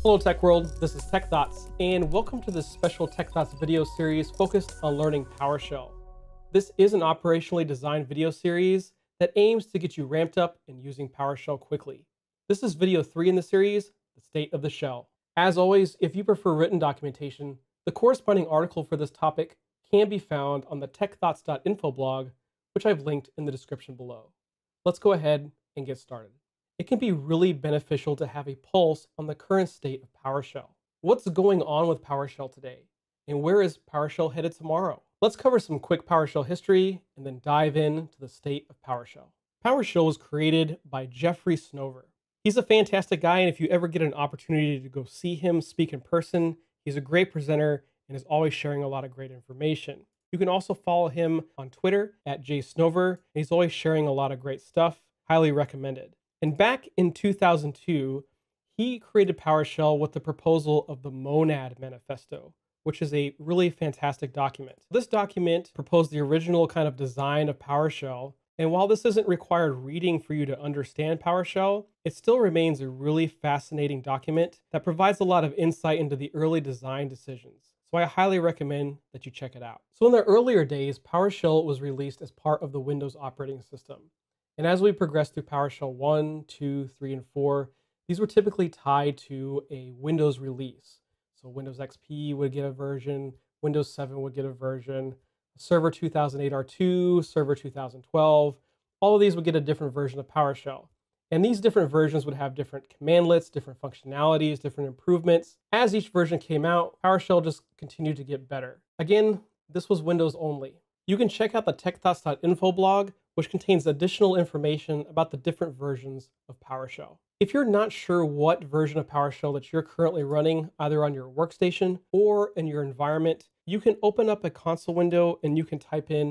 Hello Tech World, this is TechThoughts, and welcome to this special TechThoughts video series focused on learning PowerShell. This is an operationally designed video series that aims to get you ramped up in using PowerShell quickly. This is video 3 in the series, The State of the Shell. As always, if you prefer written documentation, the corresponding article for this topic can be found on the TechThoughts.info blog, which I've linked in the description below. Let's go ahead and get started. It can be really beneficial to have a pulse on the current state of PowerShell. What's going on with PowerShell today? And where is PowerShell headed tomorrow? Let's cover some quick PowerShell history and then dive into the state of PowerShell. PowerShell was created by Jeffrey Snover. He's a fantastic guy, and if you ever get an opportunity to go see him speak in person, he's a great presenter and is always sharing a lot of great information. You can also follow him on Twitter at jsnover, and he's always sharing a lot of great stuff. Highly recommended. And back in 2002, he created PowerShell with the proposal of the Monad Manifesto, which is a really fantastic document. This document proposed the original kind of design of PowerShell, and while this isn't required reading for you to understand PowerShell, it still remains a really fascinating document that provides a lot of insight into the early design decisions. So I highly recommend that you check it out. So in the earlier days, PowerShell was released as part of the Windows operating system. And as we progress through PowerShell 1, 2, 3, and 4, these were typically tied to a Windows release. So Windows XP would get a version, Windows 7 would get a version, Server 2008 R2, Server 2012, all of these would get a different version of PowerShell. And these different versions would have different commandlets, different functionalities, different improvements. As each version came out, PowerShell just continued to get better. Again, this was Windows only. You can check out the TechThoughts.info blog, which contains additional information about the different versions of PowerShell. If you're not sure what version of PowerShell that you're currently running, either on your workstation or in your environment, you can open up a console window and you can type in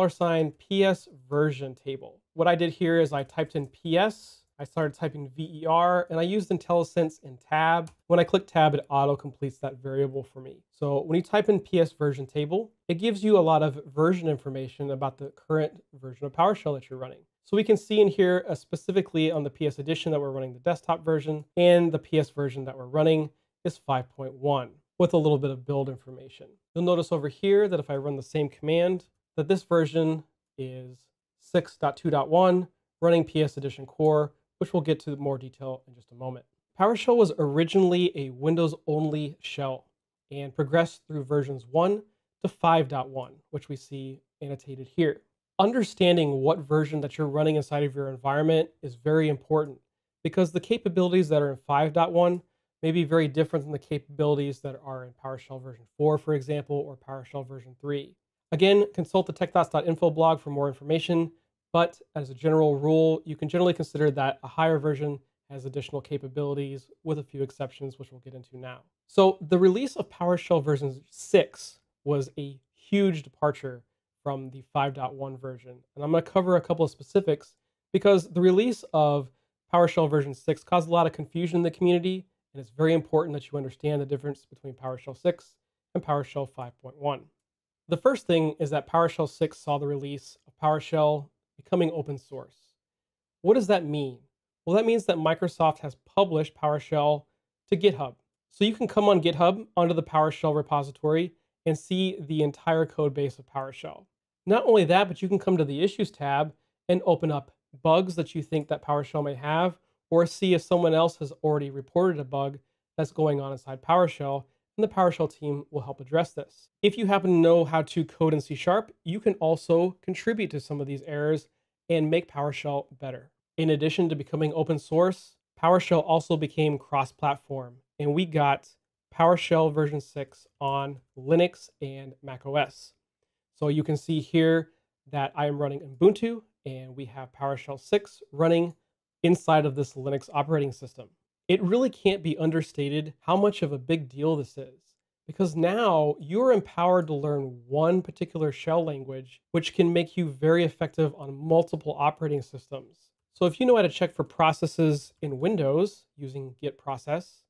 $PS version table. What I did here is I typed in PS, I started typing VER, and I used IntelliSense and tab. When I click tab, it auto-completes that variable for me. So when you type in PS version table, it gives you a lot of version information about the current version of PowerShell that you're running. So we can see in here specifically on the PS edition that we're running the desktop version, and the PS version that we're running is 5.1 with a little bit of build information. You'll notice over here that if I run the same command, that this version is 6.2.1 running PS edition core, which we'll get to more detail in just a moment. PowerShell was originally a Windows-only shell and progressed through versions 1 to 5.1, which we see annotated here. Understanding what version that you're running inside of your environment is very important because the capabilities that are in 5.1 may be very different than the capabilities that are in PowerShell version 4, for example, or PowerShell version 3. Again, consult the TechThoughts.info blog for more information. But as a general rule, you can generally consider that a higher version has additional capabilities with a few exceptions, which we'll get into now. So the release of PowerShell version 6 was a huge departure from the 5.1 version. And I'm going to cover a couple of specifics because the release of PowerShell version 6 caused a lot of confusion in the community, and it's very important that you understand the difference between PowerShell 6 and PowerShell 5.1. The first thing is that PowerShell 6 saw the release of PowerShell becoming open source. What does that mean? Well, that means that Microsoft has published PowerShell to GitHub. So you can come on GitHub onto the PowerShell repository and see the entire code base of PowerShell. Not only that, but you can come to the Issues tab and open up bugs that you think that PowerShell may have, or see if someone else has already reported a bug that's going on inside PowerShell, and the PowerShell team will help address this. If you happen to know how to code in C#, you can also contribute to some of these errors and make PowerShell better. In addition to becoming open source, PowerShell also became cross-platform, and we got PowerShell version 6 on Linux and macOS. So you can see here that I am running Ubuntu, and we have PowerShell 6 running inside of this Linux operating system. It really can't be understated how much of a big deal this is, because now you're empowered to learn one particular shell language, which can make you very effective on multiple operating systems. So if you know how to check for processes in Windows using git process,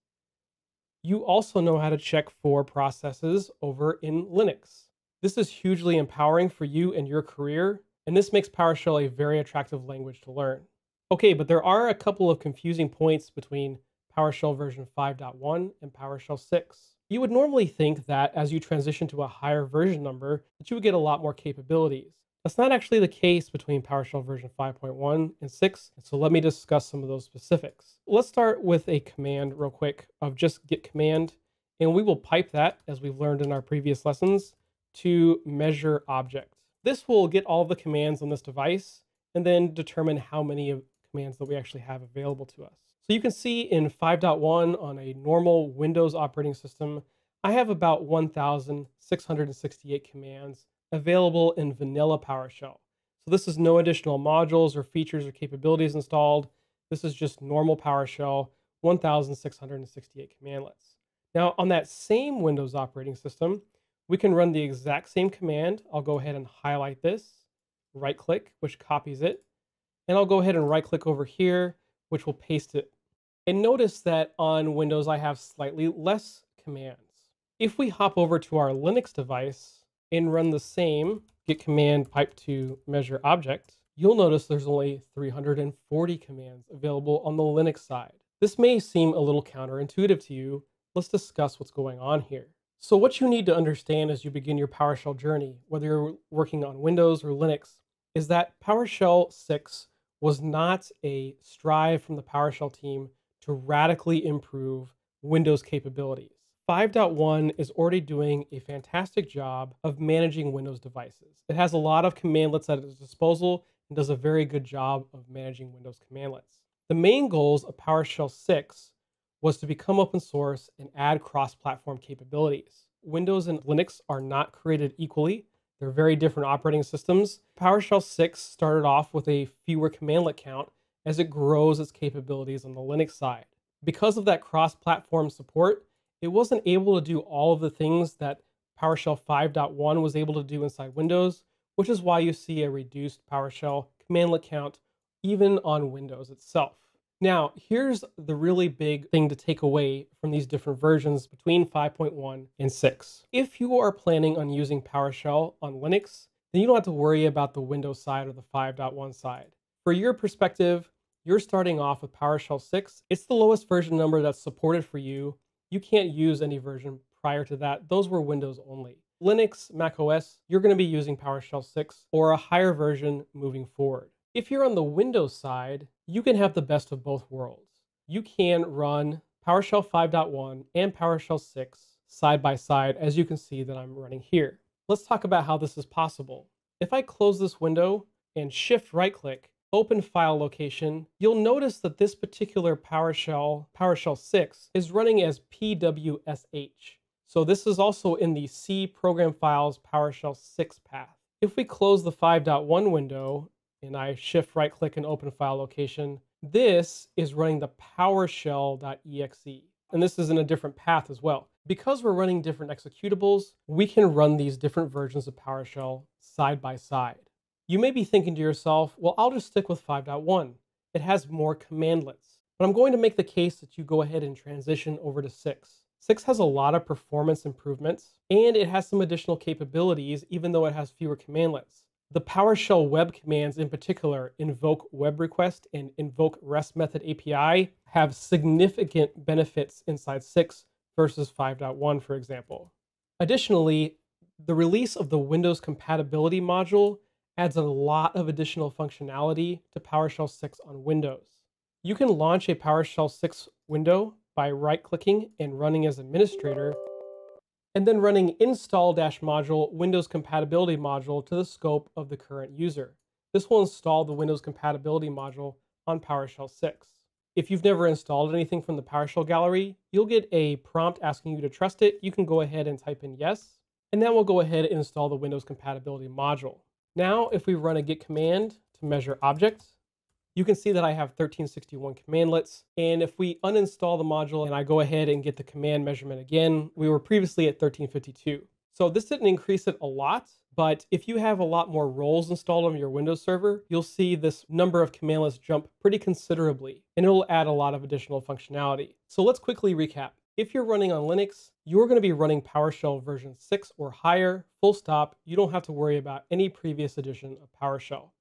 you also know how to check for processes over in Linux. This is hugely empowering for you and your career, and this makes PowerShell a very attractive language to learn. Okay, but there are a couple of confusing points between PowerShell version 5.1 and PowerShell 6. You would normally think that as you transition to a higher version number, that you would get a lot more capabilities. That's not actually the case between PowerShell version 5.1 and 6, so let me discuss some of those specifics. Let's start with a command real quick of just git command, and we will pipe that, as we've learned in our previous lessons, to measure object. This will get all the commands on this device and then determine how many commands that we actually have available to us. So you can see in 5.1 on a normal Windows operating system, I have about 1,668 commands available in vanilla PowerShell. So this is no additional modules or features or capabilities installed. This is just normal PowerShell, 1,668 commandlets. Now on that same Windows operating system, we can run the exact same command. I'll go ahead and highlight this, right click, which copies it. And I'll go ahead and right click over here, which will paste it. And notice that on Windows, I have slightly less commands. If we hop over to our Linux device and run the same git command pipe to measure object, you'll notice there's only 340 commands available on the Linux side. This may seem a little counterintuitive to you. Let's discuss what's going on here. So what you need to understand as you begin your PowerShell journey, whether you're working on Windows or Linux, is that PowerShell 6 was not a strive from the PowerShell team to radically improve Windows capabilities. 5.1 is already doing a fantastic job of managing Windows devices. It has a lot of commandlets at its disposal and does a very good job of managing Windows commandlets. The main goals of PowerShell 6 was to become open source and add cross-platform capabilities. Windows and Linux are not created equally. They're very different operating systems. PowerShell 6 started off with a fewer commandlet count as it grows its capabilities on the Linux side. Because of that cross-platform support, it wasn't able to do all of the things that PowerShell 5.1 was able to do inside Windows, which is why you see a reduced PowerShell commandlet count even on Windows itself. Now, here's the really big thing to take away from these different versions between 5.1 and 6. If you are planning on using PowerShell on Linux, then you don't have to worry about the Windows side or the 5.1 side. For your perspective, you're starting off with PowerShell 6. It's the lowest version number that's supported for you. You can't use any version prior to that. Those were Windows only. Linux, macOS, you're going to be using PowerShell 6 or a higher version moving forward. If you're on the Windows side, you can have the best of both worlds. You can run PowerShell 5.1 and PowerShell 6 side by side, as you can see that I'm running here. Let's talk about how this is possible. If I close this window and shift right click, open file location, you'll notice that this particular PowerShell 6 is running as PWSH. So this is also in the C program files PowerShell 6 path. If we close the 5.1 window and I shift right click and open file location, this is running the PowerShell.exe. And this is in a different path as well. Because we're running different executables, we can run these different versions of PowerShell side by side. You may be thinking to yourself, well, I'll just stick with 5.1. It has more commandlets. But I'm going to make the case that you go ahead and transition over to 6. 6 has a lot of performance improvements, and it has some additional capabilities, even though it has fewer commandlets. The PowerShell web commands in particular, invoke web request and invoke REST method API, have significant benefits inside 6 versus 5.1, for example. Additionally, the release of the Windows compatibility module adds a lot of additional functionality to PowerShell 6 on Windows. You can launch a PowerShell 6 window by right-clicking and running as administrator, and then running install-module Windows compatibility module to the scope of the current user. This will install the Windows compatibility module on PowerShell 6. If you've never installed anything from the PowerShell gallery, you'll get a prompt asking you to trust it. You can go ahead and type in yes, and then we'll go ahead and install the Windows compatibility module. Now, if we run a git command to measure objects, you can see that I have 1361 commandlets. And if we uninstall the module and I go ahead and get the command measurement again, we were previously at 1352. So this didn't increase it a lot, but if you have a lot more roles installed on your Windows server, you'll see this number of commandlets jump pretty considerably, and it'll add a lot of additional functionality. So let's quickly recap. If you're running on Linux, you're going to be running PowerShell version 6 or higher, full stop. You don't have to worry about any previous edition of PowerShell.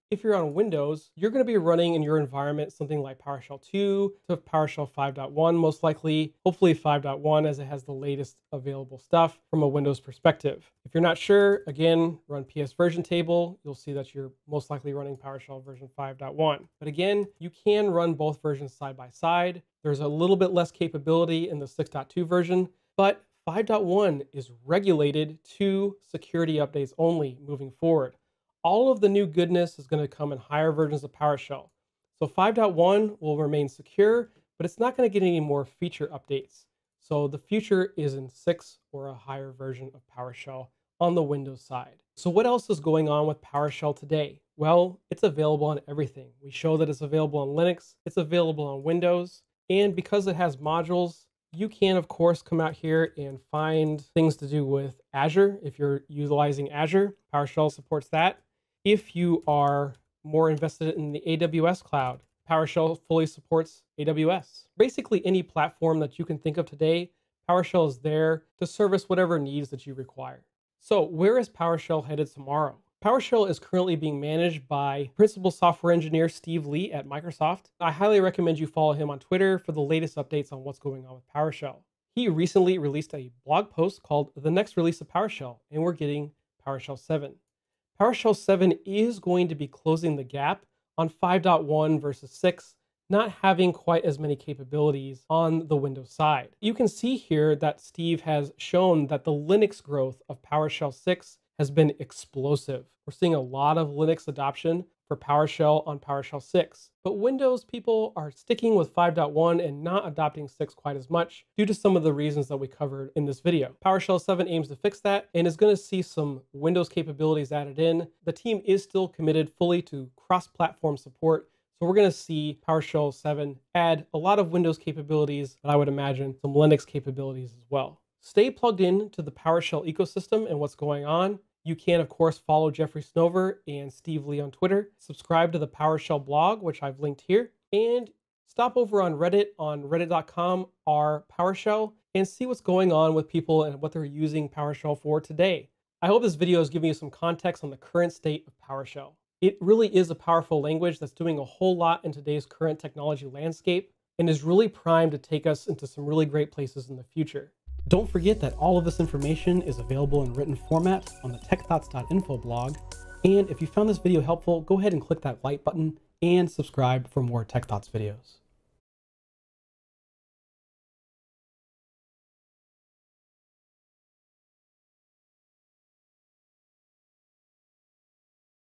If you're on Windows, you're going to be running in your environment something like PowerShell 2 to PowerShell 5.1, most likely, hopefully 5.1, as it has the latest available stuff from a Windows perspective. If you're not sure, again, run PS version table. You'll see that you're most likely running PowerShell version 5.1. But again, you can run both versions side by side. There's a little bit less capability in the 6.2 version, but 5.1 is regulated to security updates only moving forward. All of the new goodness is going to come in higher versions of PowerShell. So 5.1 will remain secure, but it's not going to get any more feature updates. So the future is in 6 or a higher version of PowerShell on the Windows side. So what else is going on with PowerShell today? Well, it's available on everything. We show that it's available on Linux, it's available on Windows, and because it has modules, you can, of course, come out here and find things to do with Azure. If you're utilizing Azure, PowerShell supports that. If you are more invested in the AWS cloud, PowerShell fully supports AWS. Basically, any platform that you can think of today, PowerShell is there to service whatever needs that you require. So where is PowerShell headed tomorrow? PowerShell is currently being managed by Principal Software Engineer Steve Lee at Microsoft. I highly recommend you follow him on Twitter for the latest updates on what's going on with PowerShell. He recently released a blog post called The Next Release of PowerShell, and we're getting PowerShell 7. PowerShell 7 is going to be closing the gap on 5.1 versus 6, not having quite as many capabilities on the Windows side. You can see here that Steve has shown that the Linux growth of PowerShell 6 has been explosive. We're seeing a lot of Linux adoption for PowerShell on PowerShell 6. But Windows people are sticking with 5.1 and not adopting 6 quite as much due to some of the reasons that we covered in this video. PowerShell 7 aims to fix that and is going to see some Windows capabilities added in. The team is still committed fully to cross-platform support, so we're going to see PowerShell 7 add a lot of Windows capabilities, and I would imagine some Linux capabilities as well. Stay plugged in to the PowerShell ecosystem and what's going on. You can, of course, follow Jeffrey Snover and Steve Lee on Twitter, subscribe to the PowerShell blog, which I've linked here, and stop over on Reddit on reddit.com/PowerShell and see what's going on with people and what they're using PowerShell for today. I hope this video is giving you some context on the current state of PowerShell. It really is a powerful language that's doing a whole lot in today's current technology landscape and is really primed to take us into some really great places in the future. Don't forget that all of this information is available in written format on the TechThoughts.info blog. And if you found this video helpful, go ahead and click that like button and subscribe for more Tech Thoughts videos.